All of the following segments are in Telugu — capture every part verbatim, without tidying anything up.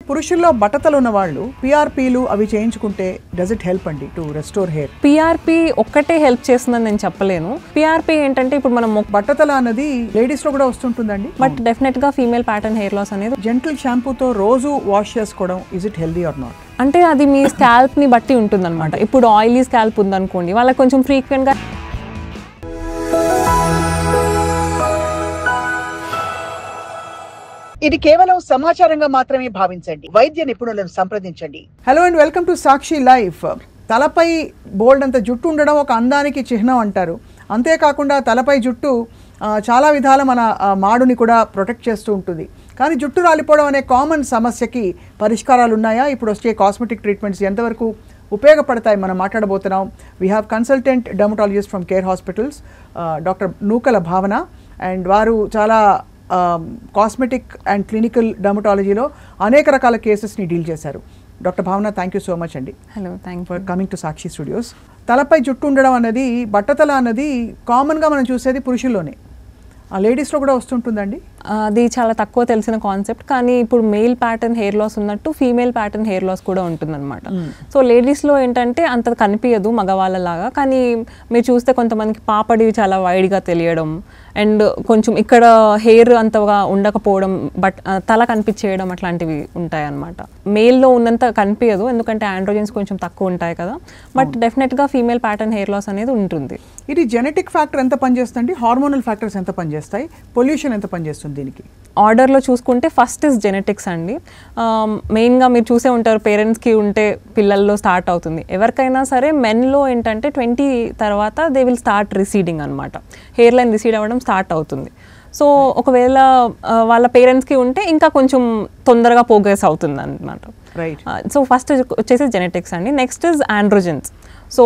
పురుషుల్లో బట్టతలు ఉన్న వాళ్ళు పిఆర్పీలు అవి చేయించుకుంటే డస్ ఇట్ హెల్ప్ అండి టు రెస్టోర్ హెయిర్? పిఆర్పీ ఒక్కటే హెల్ప్ చేస్తుందని నేను చెప్పలేను. పిఆర్పీ ఏంటంటే ఇప్పుడు మనం బట్టతల అన్నది లేడీస్ లో కూడా వస్తుంటుందండి, బట్ డెఫినెట్ గా ఫీమేల్ ప్యాటర్న్ హెయిర్ లాస్ అనేది జెంటిల్ షాంపూతో రోజు వాష్ చేసుకోవడం is it healthy or not? అంటే అది మీ స్కాల్ప్ ని బట్టి ఉంటుంది అనమాట. ఇప్పుడు ఆయిలీ స్కాల్ప్ ఉందనుకోండి, వాళ్ళకి కొంచెం ఫ్రీక్వెంట్ గా ఇది కేవలం సమాచారంగా మాత్రమే భావించండి. వైద్య నిపుణులను సంప్రదించండి. Hello and welcome to Sakshi life. తలపై బోల్డ్ అంత జుట్టు ఉండడం ఒక అందానికి చిహ్నం అంటారు. అంతేకాకుండా తలపై జుట్టు చాలా విధాల మన మాడుని కూడా ప్రొటెక్ట్ చేస్తూ ఉంటుంది. కానీ జుట్టు రాలిపోవడం అనే కామన్ సమస్యకి పరిష్కారాలు ఉన్నాయా? ఇప్పుడు వచ్చే కాస్మెటిక్ ట్రీట్మెంట్స్ ఎంతవరకు ఉపయోగపడతాయి మనం మాట్లాడబోతున్నాం. We have consultant dermatologist from care hospitals, doctor Nookala Bhavana, and వారు చాలా కాస్మెటిక్ అండ్ క్లినికల్ డర్మటాలజీలో అనేక రకాల కేసెస్ని డీల్ చేశారు. Doctor Bhavana, thank you so much అండి. Hello, thank for coming to Sakshi studios. తలపై జుట్టు ఉండడం అనేది, బట్టతల అన్నది కామన్గా మనం చూసేది పురుషుల్లోనే, ఆ లేడీస్లో కూడా వస్తుంటుందండి. అది చాలా తక్కువ తెలిసిన కాన్సెప్ట్. కానీ ఇప్పుడు మెయిల్ ప్యాటర్న్ హెయిర్ లాస్ ఉన్నట్టు ఫీమేల్ ప్యాటర్న్ హెయిర్ లాస్ కూడా ఉంటుందన్నమాట. సో లేడీస్లో ఏంటంటే అంత కనిపించదు మగవాళ్ళలాగా, కానీ మీరు చూస్తే కొంతమందికి పాపడి చాలా వైడ్గా తెలియడం, అండ్ కొంచెం ఇక్కడ హెయిర్ అంతగా ఉండకపోవడం, బట్ తల కనిపించేయడం అట్లాంటివి ఉంటాయి అన్నమాట. మెయిల్లో ఉన్నంత కనిపించదు, ఎందుకంటే ఆండ్రోజన్స్ కొంచెం తక్కువ ఉంటాయి కదా. బట్ డెఫినెట్గా ఫీమేల్ ప్యాటర్న్ హెయిర్ లాస్ అనేది ఉంటుంది. ఇది జెనెటిక్ ఫ్యాక్టర్ ఎంత పనిచేస్తుంది, హార్మోనల్ ఫ్యాక్టర్స్ ఎంత పనిచేస్తాయి, పొల్యూషన్ ఎంత పనిచేస్తుంది దీనికి? ఆర్డర్లో చూసుకుంటే ఫస్ట్ ఇస్ జెనెటిక్స్ అండి. మెయిన్గా మీరు చూసే ఉంటారు, పేరెంట్స్కి ఉంటే పిల్లల్లో స్టార్ట్ అవుతుంది. ఎవరికైనా సరే మెన్లో ఏంటంటే ట్వంటీ తర్వాత దే విల్ స్టార్ట్ రిసీడింగ్ అనమాట. హెయిర్ లైన్ రిసీడ్ అవ్వడం స్టార్ట్ అవుతుంది. సో ఒకవేళ వాళ్ళ పేరెంట్స్కి ఉంటే ఇంకా కొంచెం తొందరగా ప్రోగ్రెస్ అవుతుంది అనమాట. రైట్. సో ఫస్ట్ వచ్చేసి జెనెటిక్స్ అండి. Next is androgens. సో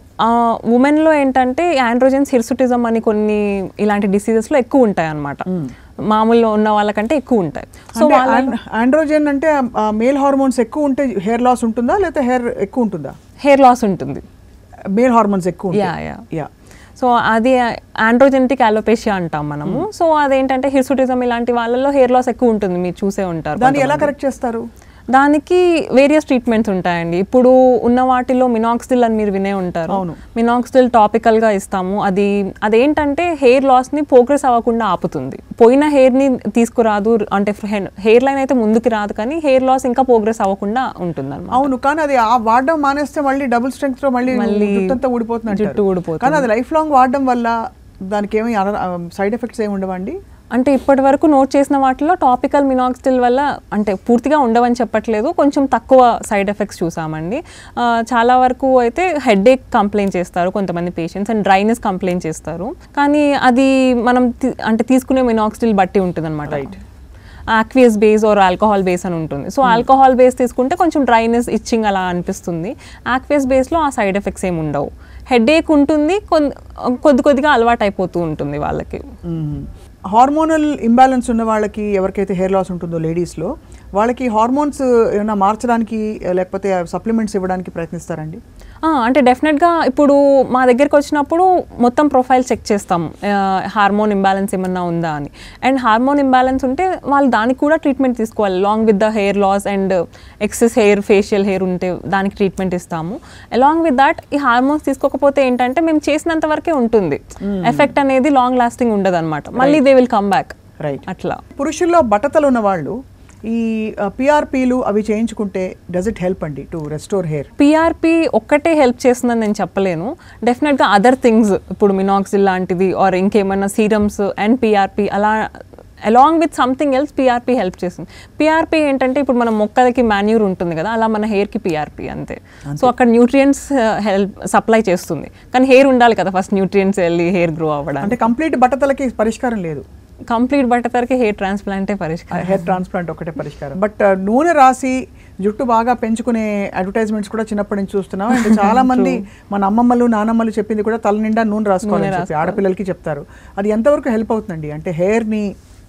ఉమెన్లో ఏంటంటే ఆండ్రోజన్స్, హిర్సుటిజం అని కొన్ని ఇలాంటి డిసీజెస్లో ఎక్కువ ఉంటాయి అన్నమాట. మామూలుగా ఉన్న వాళ్ళకంటే ఎక్కువ ఉంటాయి. సో ఆండ్రోజన్ అంటే మేల్ హార్మోన్స్ ఎక్కువ ఉంటే హెయిర్ లాస్ ఉంటుందా, లేకపోతే హెయిర్ ఎక్కువ ఉంటుందా? హెయిర్ లాస్ ఉంటుంది. మేల్ హార్మోన్స్ ఎక్కువ. యా యా యా సో అది ఆండ్రోజెనిక్ అలోపేషియా అంటాం మనము. సో అదేంటంటే హిర్సుటిజం ఇలాంటి వాళ్ళలో హెయిర్ లాస్ ఎక్కువ ఉంటుంది, మీరు చూసే ఉంటారు. దాన్ని ఎలా కరెక్ట్ చేస్తారు? దానికి వేరియస్ ట్రీట్మెంట్స్ ఉంటాయండి. ఇప్పుడు ఉన్న వాటిలో మినాక్సిడిల్ అని మీరు వినే ఉంటారు. మినాక్సిడిల్ టాపికల్గా ఇస్తాము. అది అదేంటంటే హెయిర్ లాస్ని ప్రోగ్రెస్ అవ్వకుండా ఆపుతుంది. పోయిన హెయిర్ని తీసుకురాదు, అంటే హెయిర్ లైన్ అయితే ముందుకు రాదు, కానీ హెయిర్ లాస్ ఇంకా ప్రోగ్రెస్ అవ్వకుండా ఉంటుంది అన్నమాట. అవును, కానీ అది వాడడం మానేస్తే మళ్ళీ డబుల్ స్ట్రెంగ్త్ తో మళ్ళీ జుట్టు ఊడిపోతుంది. జుట్టు ఊడిపోతుంది. కానీ అది లైఫ్ లాంగ్ వాడడం వల్ల దానికి ఏమి సైడ్ ఎఫెక్ట్స్ ఏమి ఉండవండి? అంటే ఇప్పటి వరకు నోట్ చేసిన వాటిలో టాపికల్ మినాక్సిడిల్ వల్ల అంటే పూర్తిగా ఉండవని చెప్పట్లేదు, కొంచెం తక్కువ సైడ్ ఎఫెక్ట్స్ చూసామండి. చాలా వరకు అయితే హెడేక్ కంప్లైంట్ చేస్తారు కొంతమంది పేషెంట్స్, అండ్ డ్రైనెస్ కంప్లైంట్ చేస్తారు. కానీ అది మనం అంటే తీసుకునే మినాక్సిడిల్ బట్టి ఉంటుంది అనమాట. Aqueous base or alcohol base అని ఉంటుంది. సో ఆల్కహాల్ బేస్ తీసుకుంటే కొంచెం డ్రైనెస్, ఇచ్చింగ్ అలా అనిపిస్తుంది. ఆక్వియస్ బేస్లో ఆ సైడ్ ఎఫెక్ట్స్ ఏమి ఉండవు. హెడేక్ ఉంటుంది, కొద్ది కొద్దిగా అలవాటు అయిపోతూ ఉంటుంది వాళ్ళకి. హార్మోనల్ ఇంబ్యాలెన్స్ ఉన్న వాళ్ళకి, ఎవరికైతే హెయిర్ లాస్ ఉంటుందో లేడీస్లో, వాళ్ళకి హార్మోన్స్ ఏమైనా మార్చడానికి లేకపోతే సప్లిమెంట్స్ ఇవ్వడానికి ప్రయత్నిస్తారండి? అంటే డెఫినెట్గా ఇప్పుడు మా దగ్గరికి వచ్చినప్పుడు మొత్తం ప్రొఫైల్ చెక్ చేస్తాము, హార్మోన్ ఇంబ్యాలెన్స్ ఏమన్నా ఉందా అని. అండ్ హార్మోన్ ఇంబ్యాలెన్స్ ఉంటే వాళ్ళు దానికి కూడా ట్రీట్మెంట్ తీసుకోవాలి, along with the hair loss and excess hair, facial hair ఉంటే దానికి ట్రీట్మెంట్ ఇస్తాము. అలాంగ్ విత్ దాట్ ఈ హార్మోన్స్ తీసుకోకపోతే ఏంటంటే మేము చేసినంత వరకే ఉంటుంది, ఎఫెక్ట్ అనేది లాంగ్ లాస్టింగ్ ఉండదు అనమాట. మళ్ళీ they will come back. Right. అట్లా పురుషుల్లో బట్టతలు ఉన్న వాళ్ళు ఈ పిఆర్పీలు అవి చేయించుకుంటే డస్ ఇట్ హెల్ప్ అండి టు రెస్టోర్ హెయిర్? పిఆర్పీ ఒక్కటే హెల్ప్ చేస్తుందని నేను చెప్పలేను. డెఫినెట్గా అదర్ థింగ్స్, ఇప్పుడు మినాక్సిల్ లాంటిది ఆర్ ఇంకేమైనా సీరమ్స్ అండ్ పిఆర్పీ అలా along with something else PRP help చేస్తుంది. పిఆర్పీ ఏంటంటే ఇప్పుడు మన మొక్కలకి మాన్యూర్ ఉంటుంది కదా, అలా మన హెయిర్కి పిఆర్పీ అంతే. సో అక్కడ న్యూట్రియంట్స్ హెల్ప్ సప్లై చేస్తుంది, కానీ హెయిర్ ఉండాలి కదా ఫస్ట్, న్యూట్రియంట్స్ వెళ్ళి హెయిర్ గ్రో అవ్వడం. అంటే కంప్లీట్ బట్టతలకి పరిష్కారం లేదు, కంప్లీట్ బట్టతలకి హెయిర్ ట్రాన్స్ప్లాంటే పరిష్కారం. హెయిర్ ట్రాన్స్ప్లాంట్ ఒకటే పరిష్కారం. బట్ నూనె రాసి జుట్టు బాగా పెంచుకునే అడ్వర్టైజ్మెంట్స్ కూడా చిన్నప్పటి నుంచి చూస్తున్నాం. అండ్ చాలా మంది మన అమ్మమ్మలు, నానమ్మలు చెప్పింది కూడా తల నిండా నూనె రాసుకోవాలని చెప్పి ఆడపిల్లలకి చెప్తారు. అది ఎంతవరకు హెల్ప్ అవుతుందండి, అంటే హెయిర్ని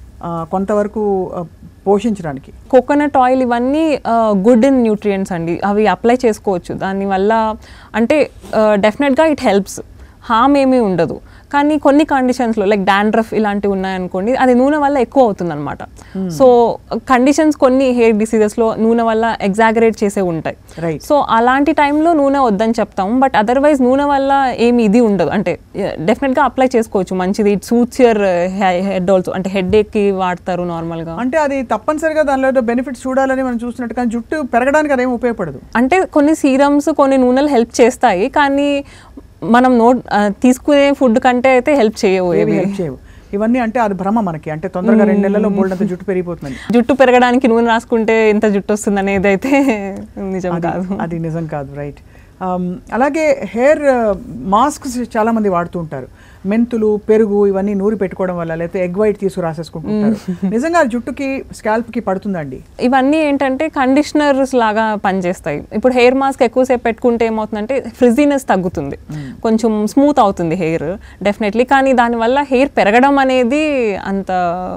కొంతవరకు పోషించడానికి? కోకోనట్ ఆయిల్ ఇవన్నీ గుడ్ ఇన్ న్యూట్రియంట్స్ అండి, అవి అప్లై చేసుకోవచ్చు. దానివల్ల అంటే డెఫినెట్గా ఇట్ హెల్ప్స్, హామ్ ఏమీ ఉండదు. కానీ కొన్ని కండిషన్స్లో లైక్ డాండ్రఫ్ ఇలాంటివి ఉన్నాయనుకోండి అది నూనె వల్ల ఎక్కువ అవుతుంది అనమాట. సో కండిషన్స్ కొన్ని హెయిర్ డిసీజెస్లో నూనె వల్ల ఎగ్జాగరేట్ చేసే ఉంటాయి. సో అలాంటి టైంలో నూనె వద్దని చెప్తాం. బట్ అదర్వైజ్ నూనె వల్ల ఏమి ఇది ఉండదు, అంటే డెఫినెట్గా అప్లై చేసుకోవచ్చు, మంచిది. It suits your head also, అంటే హెడ్ ఏక్కి వాడతారు నార్మల్గా. అంటే అది తప్పనిసరిగా దానిలో బెనిఫిట్స్ చూడాలని మనం చూస్తున్నట్టు, కానీ జుట్టు పెరగడానికి అదేం ఉపయోగపడదు. అంటే కొన్ని సీరమ్స్ కొన్ని నూనెలు హెల్ప్ చేస్తాయి, కానీ మనం నోట్ తీసుకునే ఫుడ్ కంటే అయితే హెల్ప్ చేయవు, ఏవి హెల్ప్ చేయవు ఇవన్నీ. అంటే అది భ్రమ మనకి, అంటే తొందరగా రెండు నెలల్లో బోల్డ్ అంత జుట్టు పెరిగిపోతుంది. జుట్టు పెరగడానికి నూనె రాసుకుంటే ఇంత జుట్టు వస్తుంది అనేది అయితే నిజం కాదు, అది నిజం కాదు. రైట్. అలాగే హెయిర్ మాస్క్స్ చాలా మంది వాడుతూ ఉంటారు. మెంతులు, పెరుగు ఇవన్నీ నూరి పెట్టుకోవడం వల్ల, లేకపోతే ఎగ్ వైట్ తీసుకు రాసేసుకుంటుంటారు. నిజంగా జుట్టుకి స్కాల్ప్కి పడుతుందండి? ఇవన్నీ ఏంటంటే కండిషనర్స్ లాగా పనిచేస్తాయి. ఇప్పుడు హెయిర్ మాస్క్ ఎక్కువసేపు పెట్టుకుంటే ఏమవుతుందంటే ఫ్రిజీనెస్ తగ్గుతుంది, కొంచెం స్మూత్ అవుతుంది హెయిర్ డెఫినెట్లీ. కానీ దానివల్ల హెయిర్ పెరగడం అనేది అంత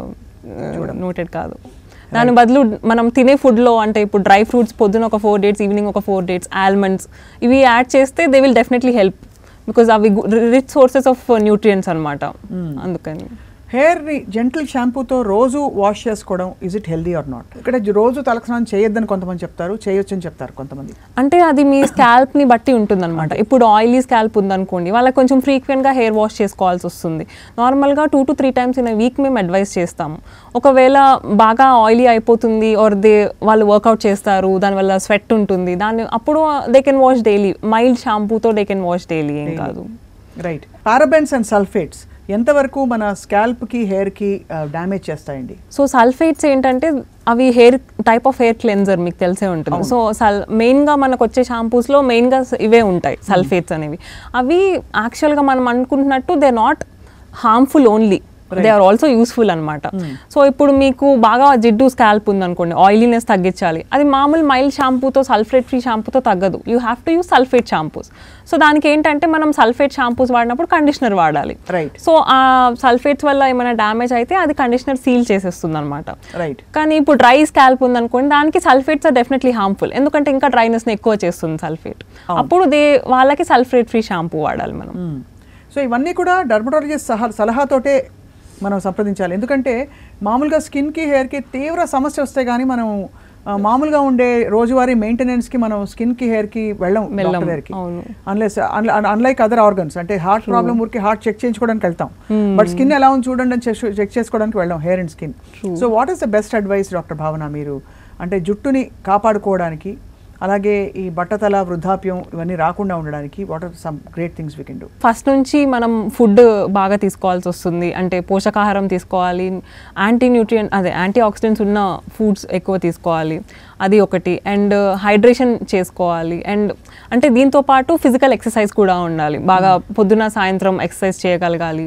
నోటెడ్ కాదు. దాని బదులు మనం తినే ఫుడ్లో, అంటే ఇప్పుడు డ్రై ఫ్రూట్స్ పొద్దున ఒక ఫోర్ డేట్స్, ఈవినింగ్ ఒక ఫోర్ డేట్స్, ఆల్మండ్స్ ఇవి యాడ్ చేస్తే they will definitely help, because అవి రిచ్ సోర్సెస్ ఆఫ్ న్యూట్రియంట్స్ అనమాట. అందుకని హెయిర్ని జెంటల్ షాంపూతో రోజు వాష్ చేసుకోవడం is it healthy or not? ఇక్కడ రోజు తలస్నానం చేయొద్దని కొంతమంది చెప్తారు, చేయొచ్చని చెప్తారు కొంతమంది. అంటే అది మీ స్కాల్ప్ని బట్టి ఉంటుంది అనమాట. ఇప్పుడు ఆయిలీ స్కాల్ప్ ఉందనుకోండి, వాళ్ళకి కొంచెం ఫ్రీక్వెంట్గా హెయిర్ వాష్ చేసుకోవాల్సి వస్తుంది. నార్మల్గా two to three times in week మేము అడ్వైస్ చేస్తాము. ఒకవేళ బాగా ఆయిలీ అయిపోతుంది ఆర్ దే వాళ్ళు వర్కౌట్ చేస్తారు, దానివల్ల స్వెట్ ఉంటుంది, దాన్ని అప్పుడు they can wash daily. Mild షాంపూతో దే కెన్ వాష్ డైలీ, ఏం కాదు. రైట్. పారాబెన్స్ అండ్ సల్ఫేట్స్ ఎంతవరకు మన స్కాల్ప్కి హెయిర్కి డ్యామేజ్ చేస్తాయండి? సో సల్ఫేట్స్ ఏంటంటే అవి hair type of hair cleanser, మీకు తెలిసే ఉంటుంది. సో సల్ మెయిన్గా మనకు వచ్చే షాంపూస్లో మెయిన్గా ఇవే ఉంటాయి సల్ఫేట్స్ అనేవి. అవి యాక్చువల్గా మనం అనుకుంటున్నట్టు they not harmful only, they are also useful అనమాట. సో ఇప్పుడు మీకు బాగా జిడ్డు స్కాల్ప్ ఉందనుకోండి, ఆయిలీనెస్ తగ్గించాలి, అది మామూలు మైల్డ్ షాంపూతో, సల్ఫేట్ ఫ్రీ షాంపూతో తగ్గదు. You have to use sulphate shampoos. So దానికి ఏంటంటే మనం సల్ఫేట్ షాంపూస్ వాడినప్పుడు కండిషనర్ వాడాలి. సో ఆ సల్ఫేట్స్ వల్ల ఏమైనా డ్యామేజ్ అయితే అది కండిషనర్ సీల్ చేసేస్తుంది అనమాట. కానీ ఇప్పుడు డ్రై స్కాల్ప్ ఉందనుకోండి, దానికి సల్ఫేట్స్ ఆర్ డెఫినెట్లీ హార్మ్ఫుల్, ఎందుకంటే ఇంకా డ్రైనెస్ని ఎక్కువ చేస్తుంది సల్ఫేట్. అప్పుడు దే వాళ్ళకి సల్ఫేట్ ఫ్రీ షాంపూ వాడాలి మనం. సో ఇవన్నీ కూడా డర్మటాలజిస్ట్ సహా సలహాతోటే మనం సంప్రదించాలి. ఎందుకంటే మామూలుగా స్కిన్కి హెయిర్కి తీవ్ర సమస్య వస్తే కానీ మనం మామూలుగా ఉండే రోజువారీ మెయింటెనెన్స్కి మనం స్కిన్కి హెయిర్కి వెళ్ళం డాక్టర్ దగ్గరికి, అన్లెస్ అన్లైక్ అదర్ ఆర్గన్స్. అంటే హార్ట్ ప్రాబ్లం ఊరికి హార్ట్ చెక్ చేయించుకోవడానికి వెళ్తాం, బట్ స్కిన్ ఎలా ఉంది చూడండి అని చెక్ చేసుకోవడానికి వెళ్ళాం, hair and skin. So what is the best advice doctor Bhavana మీరు, అంటే జుట్టుని కాపాడుకోవడానికి, అలాగే ఈ బట్టతల, వృద్ధాప్యం ఇవన్నీ రాకుండా ఉండడానికి what are some great things we can do? First నుంచి మనం ఫుడ్ బాగా తీసుకోవాల్సి వస్తుంది, అంటే పోషకాహారం తీసుకోవాలి, యాంటీ న్యూట్రియంట్ అదే యాంటీ ఆక్సిడెంట్స్ ఉన్న ఫుడ్స్ ఎక్కువ తీసుకోవాలి, అది ఒకటి. అండ్ హైడ్రేషన్ చేసుకోవాలి. అండ్ అంటే దీంతో పాటు ఫిజికల్ ఎక్సర్సైజ్ కూడా ఉండాలి, బాగా పొద్దున సాయంత్రం ఎక్సర్సైజ్ చేయగలగాలి.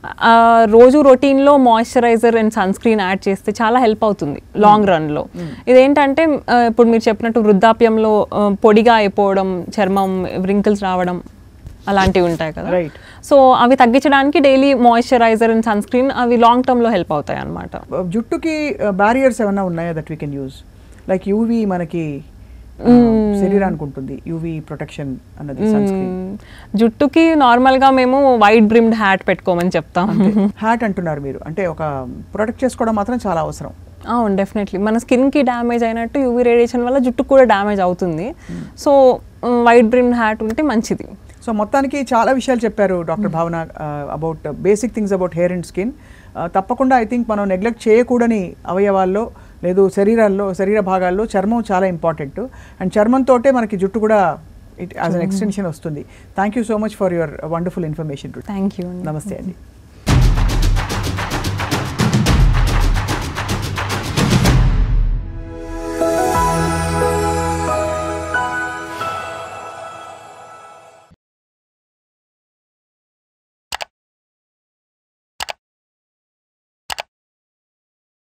రోజు రొటీన్లో moisturiser and sunscreen add చేస్తే చాలా హెల్ప్ అవుతుంది లాంగ్ రన్లో. ఇదేంటంటే ఇప్పుడు మీరు చెప్పినట్టు వృద్ధాప్యంలో పొడిగా అయిపోవడం, చర్మం రింకిల్స్ రావడం అలాంటివి ఉంటాయి కదా. సో అవి తగ్గించడానికి daily moisturiser and sunscreen అవి లాంగ్ టర్మ్లో హెల్ప్ అవుతాయి అన్నమాట. జుట్టుకి బ్యారియర్స్ ఏమైనా ఉన్నాయా that we can use? Like UV మనకి శరీరానికి ఉంటుంది, యూవీ ప్రొటెక్షన్ అన్నది సన్ స్క్రీన్. జుట్టుకి నార్మల్గా మేము వైట్ బ్రిమ్డ్ హ్యాట్ పెట్టుకోమని చెప్తాం. హ్యాట్ అంటున్నారు మీరు, అంటే ఒక ప్రొటెక్ట్ చేసుకోవడం మాత్రం చాలా అవసరం. అవును, డెఫినెట్లీ. మన స్కిన్కి డ్యామేజ్ అయినట్టు యూవీ రేడియేషన్ వల్ల జుట్టుకు కూడా డ్యామేజ్ అవుతుంది. సో వైట్ బ్రిమ్డ్ హ్యాట్ ఉంటే మంచిది. సో మొత్తానికి చాలా విషయాలు చెప్పారు doctor Bhavana about basic things about hair and skin. తప్పకుండా ఐ థింక్ మనం నెగ్లెక్ట్ చేయకూడని అవయవాల్లో లేదు శరీరాల్లో శరీర భాగాల్లో చర్మం చాలా ఇంపార్టెంట్. అండ్ చర్మంతో మనకి జుట్టు కూడా ఇట్ యాజ్ అన్ ఎక్స్టెన్షన్ వస్తుంది. Thank you so much for your wonderful information. Thank you. నమస్తే అండి.